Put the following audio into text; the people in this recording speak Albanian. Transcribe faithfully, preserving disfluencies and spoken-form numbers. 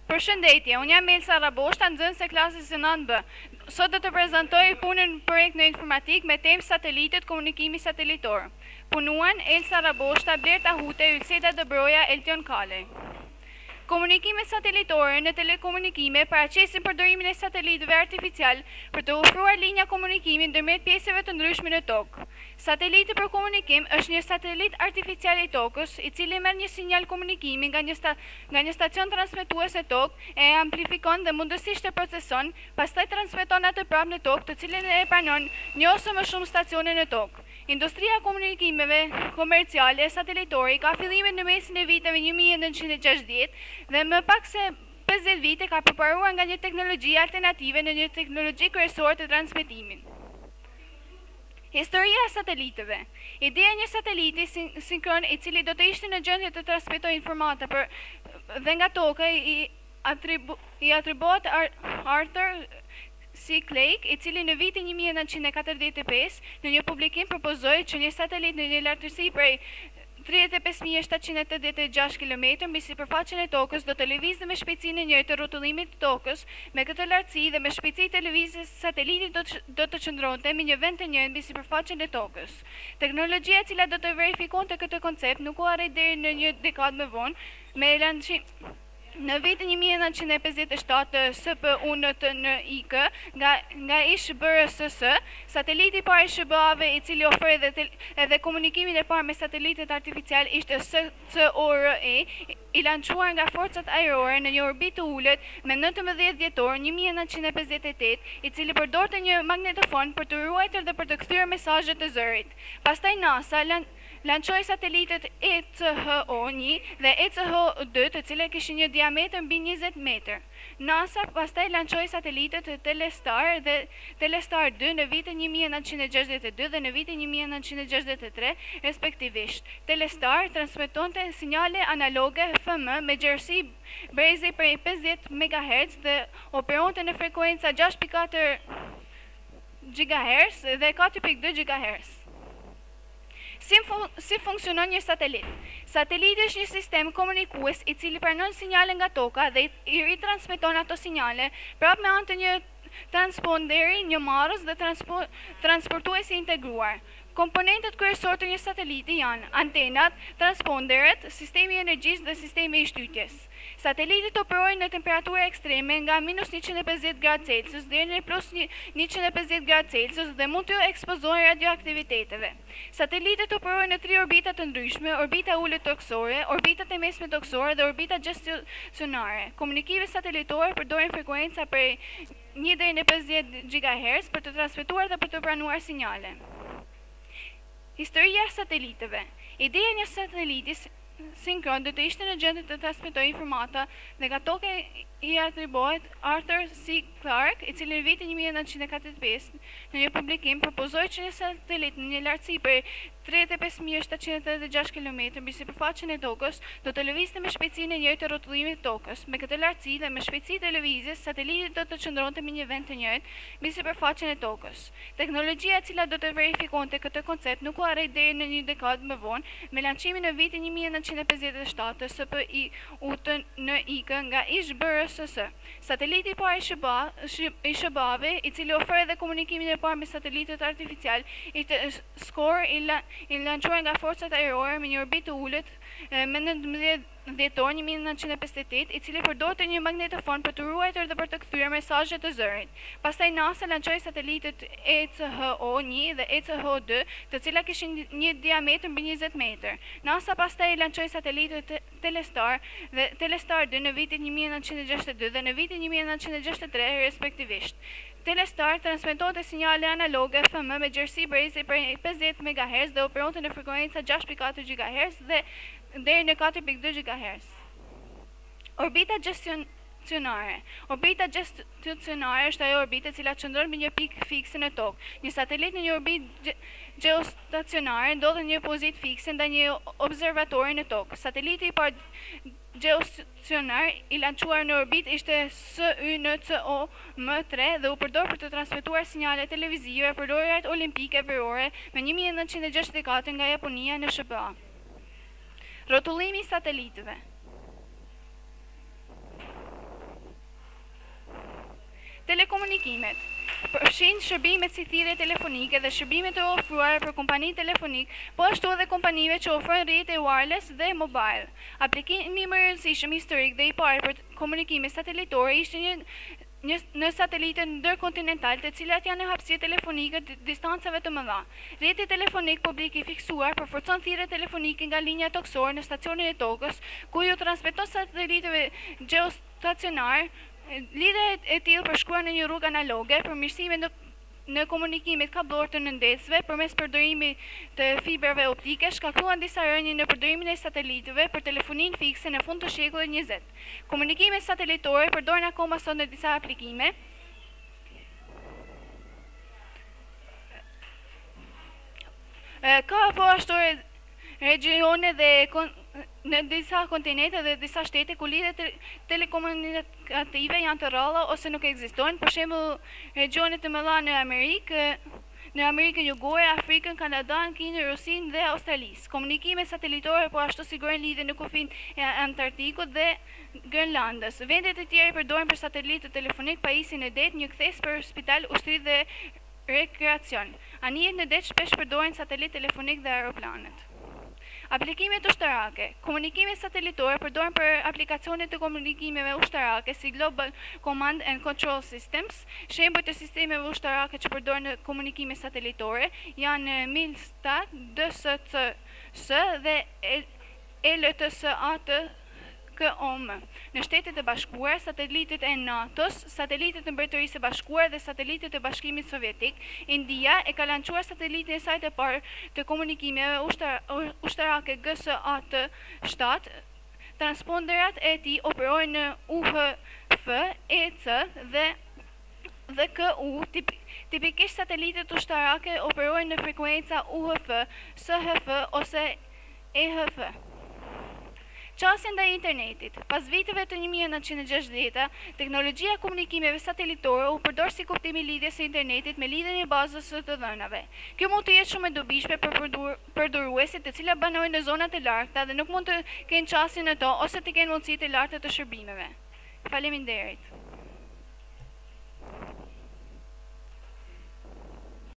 Përshëndetje, unë jam Elsa Raboshta, nxënëse klasës së nëntë B. Sot do të prezantoj punën projekt në informatik me temë satelitet komunikimi satelitor. Punuan Elsa Raboshta, Blerta Hute, Ylseta Dëbroja, Eltion Kalej. Komunikimet satelitore në telekomunikime paraqesin përdorimin e satelitëve artificial për të ofruar linja komunikimi ndërmjet pjesëve të ndryshme në tokë. Sateliti për komunikim është një satelit artificial i tokës, i cili merr një sinjal komunikimi nga një, sta, nga një stacion transmetues në tokë, e amplifikon dhe mundësisht e proceson, pastaj transmeton atë prapë në tokë, të cilën e pranon një ose më shumë stacione në tokë. Industria e komunikimeve komerciale satelitore ka fillimin në mesin e viteve një mijë e nëntëqind e gjashtëdhjetë dhe më pak se pesëdhjetë vite ka përparuar nga një teknologji alternative në një teknologji kryesore të transmetimit. Historia e satelitëve. Ideja e një sateliti sin sinkron i cili do të ishte në gjendje të transmetojë informata për dhe nga toka i, atribu i atribuohet Ar Arthur C. Clarke, i cili në vitin një mijë e nëntëqind e katërdhjetë e pesë në një publikim propozoi që një satelit në një lartësi prej tridhjetë e pesë mijë shtatëqind e tetëdhjetë e gjashtë kilometra mbi sipërfaqen e tokës do të lëvizte me shpejtësinë e njëjtë të rrotullimit të tokës. Me këtë lartësi dhe me shpejtësitë e lëvizjes, sateliti do të, do të qëndronte në një vend të njëjtë mbi sipërfaqen e tokës. Teknologjia e cila do të verifikonte këtë koncept nuk u arrit deri në një dekadë më vonë me lançim në vitin një mijë e nëntëqind e pesëdhjetë e shtatë S P U N T N I K nga, nga I S B R S S, sateliti i parë i S B A-ve i cili ofroi edhe, edhe komunikimin e parë me satelitet artificial ishte S C O R E, i lançuar nga forcat ajrore në një orbitë të ulët me nëntëmbëdhjetë dhjetor një mijë e nëntëqind e pesëdhjetë e tetë, i cili përdorte një magnetofon për të ruajtur dhe për të kthyer mesazhe të zërit. Pastaj NASA lan lançoi satelitet E C H O një dhe E C H O dy, të cilat kishin një diametër mbi njëzet metër. NASA pastaj lançoi satelitet Telestar dhe Telestar dy në vitin një mijë e nëntëqind e gjashtëdhjetë e dy dhe në vitin një mijë e nëntëqind e gjashtëdhjetë e tre, respektivisht. Telestar transmetonte sinjale analoge F M me gjerësi brezi prej pesëdhjetë megahertz dhe operonte në frekuenca gjashtë pikë katër gigahertz dhe katër pikë dy gigahertz. Si, fun si funksionon një satelit? Sateliti është një sistem komunikues i cili pranon sinjale nga toka dhe i ritransmeton ato sinjale prapë me anë të një transponderi, një marrës dhe transpo transportuesi integruar. Komponentet kryesorë të një sateliti janë antenat, transponderet, sistemi i energjisë dhe sistemi i shtytjes. Satelitet operojnë në temperatura ekstreme nga minus njëqind e pesëdhjetë gradë Celsius deri në plus njëqind e pesëdhjetë gradë Celsius dhe mund të ekspozohen radioaktiviteteve. Satelitet operojnë në tri orbita të ndryshme: orbita ulët toksore, orbitat e mesme toksore dhe orbita gestacionare. Komunikimet satelitore përdorin frekuenca prej një deri në pesëdhjetë gigahertz për të transmetuar dhe për të pranuar sinjale. Historia e sateliteve. Ideja e një sateliti sinkron do të ishte në gjendje të transmetojë informata dhe nga toka i atribuohet Arthur C. Clarke, i cili në vitin një mijë e nëntëqind e katërdhjetë e pesë në një publikim propozoi që një satelit në një lartësi prej tridhjetë e pesë mijë shtatëqind e tetëdhjetë e gjashtë kilometra mbi sipërfaqen e tokës do të lëvizte me shpejtësinë e njëjtë të rrotullimit të tokës. Me këtë lartësi dhe me shpejtësitë e lëvizjes, sateliti do të qëndronte në një vend të njëjtë mbi sipërfaqen e tokës. Teknologjia e cila do të verifikonte këtë koncept nuk u arrit deri në një dekadë më vonë me lançimin në vitin një mijë e nëntëqind e pesëdhjetë e shtatë të S P U N T N I K nga I S B R S S. Sateliti i parë i S B A-ve, i cili ofroi edhe komunikimin e parë me satelitet artificial, ishte SCORE, i, la, i lançuar nga forcat ajrore me një orbitë të ulët me nëntëmbëdhjetë dhjetor një mijë e nëntëqind e pesëdhjetë e tetë, i cili përdorte një magnetofon për të ruajtur dhe për të kthyer mesazhe të zërit. Pastaj NASA lançoi satelitet E C H O një dhe E C H O dy, të cilat kishin një diametër mbi njëzet metër. NASA pastaj lançoi satelitet Telestar dhe Telestar dy në vitin një mijë e nëntëqind e gjashtëdhjetë e dy dhe në vitin një mijë e nëntëqind e gjashtëdhjetë e tre, respektivisht. Telestar transmetonte sinjale analoge F M me gjerësi brezi prej pesëdhjetë megahertz dhe operonte në frekuenca gjashtë pikë katër gigahertz dhe deri në katër pikë dy gigahertz. Orbita gestacionare. Orbita gestacionare është ajo orbitë e cila qëndron mbi një pikë fikse në tokë. Një satelit në një orbitë geostacionare ndodhet në një pozitë fikse ndaj një observatori në tokë. Sateliti i parë geostacionar i lançuar në orbitë ishte S Y N C O M tre dhe u përdor për të transmetuar sinjale televizive për lojrat olimpike verore me një mijë e nëntëqind e gjashtëdhjetë e katër nga Japonia në S B A. Rrotullimi i satelitëve. Telekomunikimet përfshin shërbimet si thirrje telefonike dhe shërbimet e ofruara për kompanitë telefonik, po ashtu edhe kompanive që ofrojnë rrjete wireless dhe mobile. Aplikimi më i rëndësishëm historik dhe i parë për komunikime satelitore ishte një Një, në satelitet ndërkontinental, të cilat janë në hapësirë telefonike të distancave të mëdha. Rrjeti telefonik publik i fiksuar përforcon thirrje telefonike nga linja toksore në stacionin e tokës, ku ju transmeton satelitëve gjeostacionar. Lidhja e tillë përshkruan në një rrugë analoge, përmirësime në në komunikimet kablor të nëndesve përmes përdorimit të fibrave optike shkaktuan disa rënje në përdorimin e satelitëve për telefoninë fikse në fund të shekullit njëzet. Komunikimet satelitore përdoren akoma sot në disa aplikime. Ka po ashtu regione dhe në disa kontinente dhe disa shtete ku lidhjet te telekomunikative janë të rralla ose nuk ekzistojnë, për shembull regione të mëdha në Amerikë, në Amerikën Jugore, Afrikën, Kanadan, Kinën, Rusinë dhe Australisë. Komunikimet satelitore po ashtu sigurojnë lidhje në kufin e Antarktikut dhe Grenlandës. Vendet e tjera përdoren për satelitë telefonik, pajisjen e det, një kthes për spital, ushtri dhe rekreacion. Anijet në det shpesh përdoren satelit telefonik dhe aeroplanet. Aplikimet ushtarake. Komunikimet satelitore përdoren për aplikacionet të komunikimeve ushtarake si Global Command and Control Systems. Shembuj të sistemeve ushtarake që përdoren në komunikime satelitore janë Milsat, D S C S dhe L T S A T K O M. Në Shtetet e Bashkuara, satelitet e NATO-s, satelitet e Mbretërisë së Bashkuar dhe satelitet e Bashkimit Sovjetik, India e ka lançuar satelitin e saj të parë të komunikimeve ushtar ushtarake G S A T shtat. Transponderat e tij operojnë në U H F, E C dhe dhe K U. Tip, tipikisht satelitet ushtarake operojnë në frekuenca U H F, S H F ose E H F. Qasja ndaj internetit. Pas viteve të një mijë e nëntëqind e gjashtëdhjetë, teknologjia e komunikimeve satelitore u përdor si kuptim i lidhjes së internetit me lidhjen e bazës së të dhënave. Kjo mund të jetë shumë e dobishme për përdoruesit të cilat banojnë në zonat e largëta dhe nuk mund të kenë qasje në to ose të kenë mundësi të larta të shërbimeve. Faleminderit.